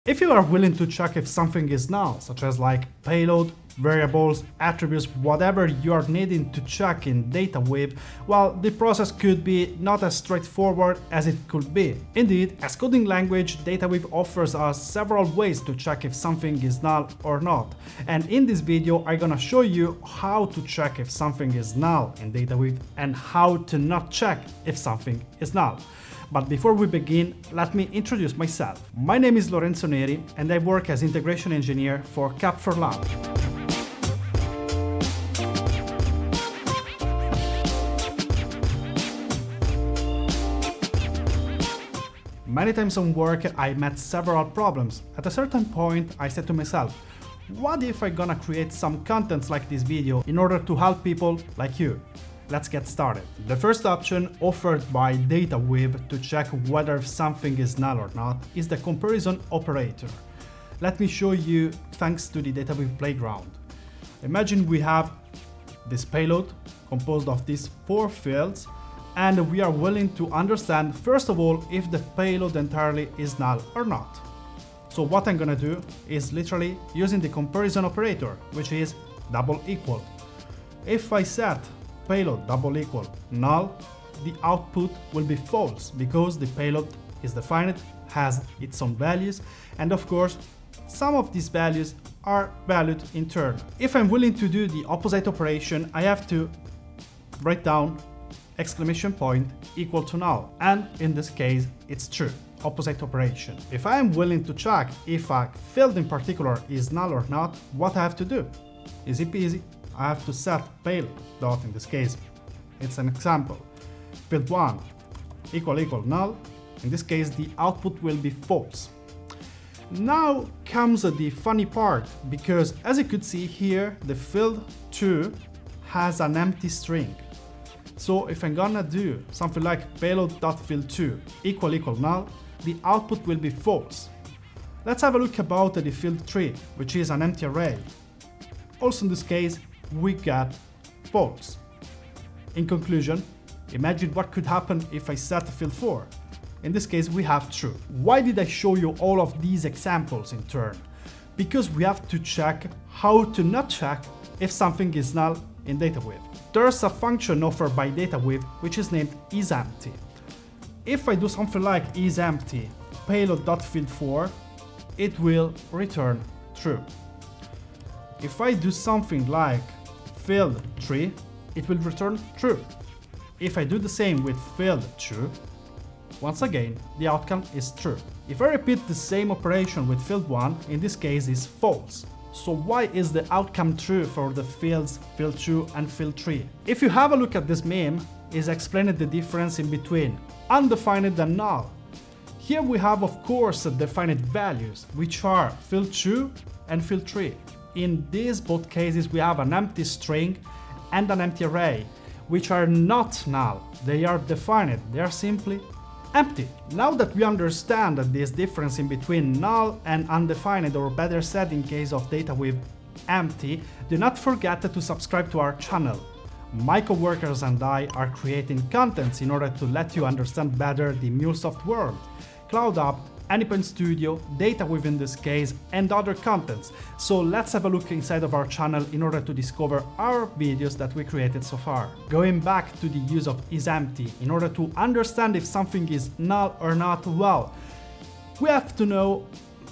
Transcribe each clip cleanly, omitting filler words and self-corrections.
If you are willing to check if something is null, such as like payload, variables, attributes, whatever you are needing to check in DataWeave, well, the process could be not as straightforward as it could be. Indeed, as coding language, DataWeave offers us several ways to check if something is null or not. And in this video, I'm gonna show you how to check if something is null in DataWeave and how to not check if something is null. But before we begin, let me introduce myself. My name is Lorenzo and I work as integration engineer for Cap4Lamp. Many times on work, I met several problems. At a certain point, I said to myself, what if I'm gonna create some contents like this video in order to help people like you? Let's get started. The first option offered by DataWeave to check whether something is null or not is the comparison operator. Let me show you thanks to the DataWeave playground. Imagine we have this payload composed of these 4 fields, and we are willing to understand first of all if the payload entirely is null or not. So what I'm gonna do is literally using the comparison operator, which is double equal. If I set payload double equal null, the output will be false because the payload is defined, has its own values, and of course some of these values are valued in turn. If I'm willing to do the opposite operation, I have to write down exclamation point equal to null, and in this case it's true, opposite operation. If I am willing to check if a field in particular is null or not, what I have to do? Easy peasy. I have to set payload dot, in this case it's an example, field 1 equal null. In this case the output will be false. Now comes the funny part, because as you could see here, the field 2 has an empty string. So if I'm gonna do something like payload.field2 equal null, the output will be false. Let's have a look about the field 3, which is an empty array. Also in this case we get false. In conclusion, imagine what could happen if I set field 4. In this case we have true. Why did I show you all of these examples in turn? Because we have to check how to not check if something is null in DataWeave. There's a function offered by DataWeave which is named isEmpty. If I do something like isEmpty payload.field4, it will return true. If I do something like field 3, it will return true. If I do the same with field 2, once again, the outcome is true. If I repeat the same operation with field 1, in this case is false. So why is the outcome true for the fields field 2 and field 3? If you have a look at this meme, is explaining the difference in between undefined and null. Here we have of course defined values, which are field 2 and field 3. In these both cases we have an empty string and an empty array, which are not null, they are defined, they are simply empty. Now that we understand this difference in between null and undefined, or better said in case of DataWeave, empty, do not forget to subscribe to our channel. My coworkers and I are creating contents in order to let you understand better the MuleSoft world, Cloud App, Anypoint Studio, DataWeave in this case, and other contents. So let's have a look inside of our channel in order to discover our videos that we created so far. Going back to the use of isEmpty, in order to understand if something is null or not, well, we have to know,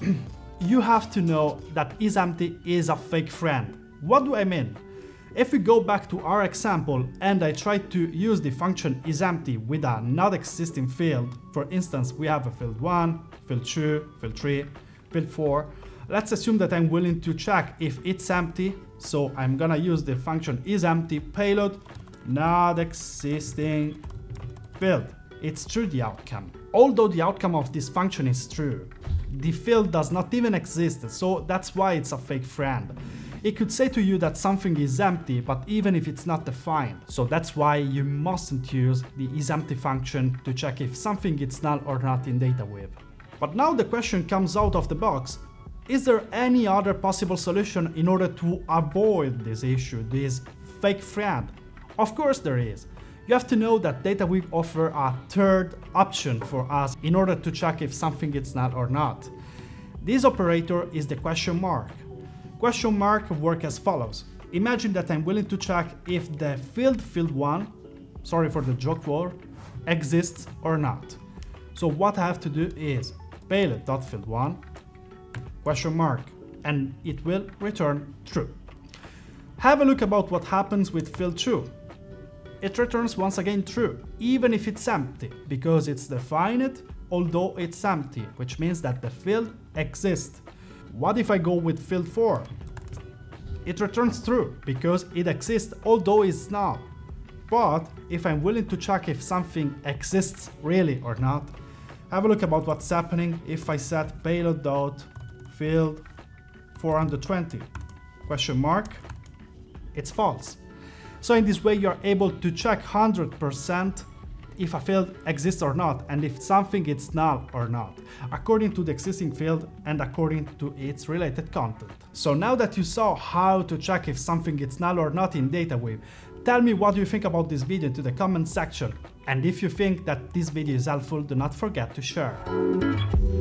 you have to know that isEmpty is a fake friend. What do I mean? If we go back to our example and I try to use the function isEmpty with a not existing field, for instance we have a field 1, field 2, field 3, field 4, let's assume that I'm willing to check if it's empty, so I'm gonna use the function isEmpty payload not existing field. It's true, the outcome. Although the outcome of this function is true, the field does not even exist, so that's why it's a fake friend. It could say to you that something is empty, but even if it's not defined. So that's why you mustn't use the isEmpty function to check if something is null or not in DataWeave. But now the question comes out of the box, is there any other possible solution in order to avoid this issue, this fake friend? Of course there is. You have to know that DataWeave offers a third option for us in order to check if something is null or not. This operator is the question mark. Question mark works as follows. Imagine that I'm willing to check if the field1, sorry for the joke word, exists or not. So what I have to do is payload.field1, question mark, and it will return true. Have a look about what happens with field2. It returns once again true, even if it's empty, because it's defined, although it's empty, which means that the field exists. What if I go with field4? It returns true, because it exists, although it's null. But if I'm willing to check if something exists really or not, have a look about what's happening if I set payload.field420, question mark, it's false. So in this way you're able to check 100% if a field exists or not, and if something is null or not, according to the existing field and according to its related content. So now that you saw how to check if something is null or not in DataWeave, tell me what you think about this video into the comment section, and if you think that this video is helpful, do not forget to share.